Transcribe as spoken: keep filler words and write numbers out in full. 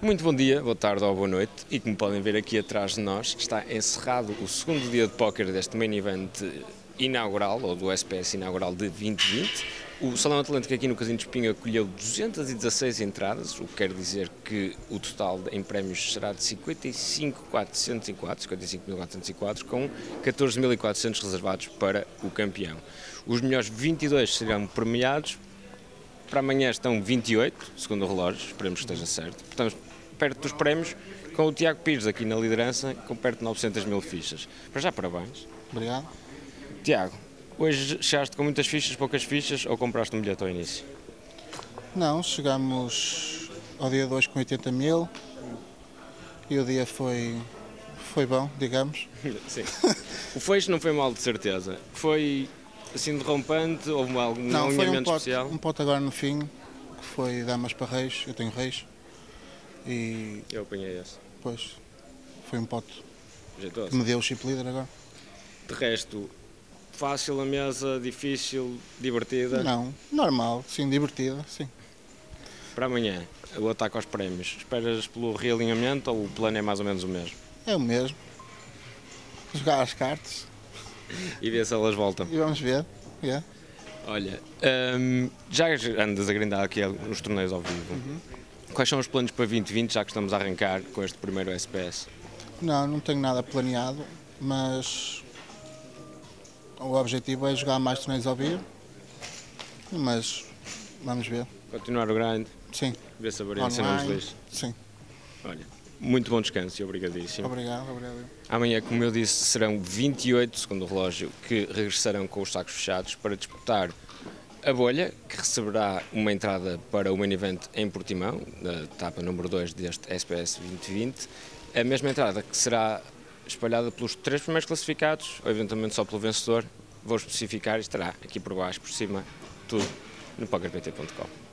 Muito bom dia, boa tarde ou boa noite, e como podem ver aqui atrás de nós, está encerrado o segundo dia de póquer deste main event inaugural, ou do S P S inaugural de vinte e vinte. O Salão Atlântico aqui no Casino de Espinho acolheu duzentas e dezasseis entradas, o que quer dizer que o total em prémios será de cinquenta e cinco mil quatrocentos e quatro, cinquenta e cinco mil quatrocentos e quatro, com catorze mil e quatrocentos reservados para o campeão. Os melhores vinte e dois serão premiados. Para amanhã estão vinte e oito, segundo o relógio, esperemos que esteja certo. Portanto, perto dos prémios, com o Tiago Pires aqui na liderança, com perto de novecentas mil fichas. Para já, parabéns. Obrigado. Tiago, hoje chegaste com muitas fichas, poucas fichas, ou compraste um bilhete ao início? Não, chegamos ao dia dois com oitenta mil e o dia foi, foi bom, digamos. Sim. O fecho não foi mal, de certeza. Foi assim derrompante, houve algum Não, foi um alinhamento pote, especial? um pote agora no fim, que foi damas para reis, eu tenho reis. E Eu apanhei esse. depois foi um pote Jeitoso. que me deu o chip leader agora. De resto, fácil a mesa, difícil, divertida? Não, normal, sim, divertida, sim. Para amanhã, o ataque aos prémios, esperas pelo realinhamento ou o plano é mais ou menos o mesmo? É o mesmo. Jogar as cartas E ver se elas voltam. e vamos ver. Yeah. Olha, hum, já andas a grindar aqui nos torneios ao vivo. Uhum. Quais são os planos para vinte e vinte, já que estamos a arrancar com este primeiro S P S? Não, não tenho nada planeado, mas o objetivo é jogar mais torneios ao vivo, mas vamos ver. Continuar o grind, Sim, ver se a variância não nos online, lixe. sim. Olha, muito bom descanso e obrigadíssimo. Obrigado, obrigado. Amanhã, como eu disse, serão vinte e oito, segundo o relógio, que regressarão com os sacos fechados para disputar a bolha, que receberá uma entrada para o main event em Portimão, na etapa número dois deste S P S vinte e vinte. A mesma entrada que será espalhada pelos três primeiros classificados, ou eventualmente só pelo vencedor, vou especificar e estará aqui por baixo, por cima, tudo no poker p t ponto com.